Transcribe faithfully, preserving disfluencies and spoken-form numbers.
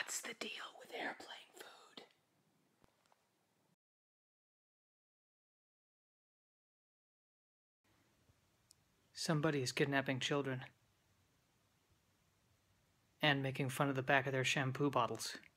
What's the deal with airplane food? Somebody is kidnapping children and making fun of the back of their shampoo bottles.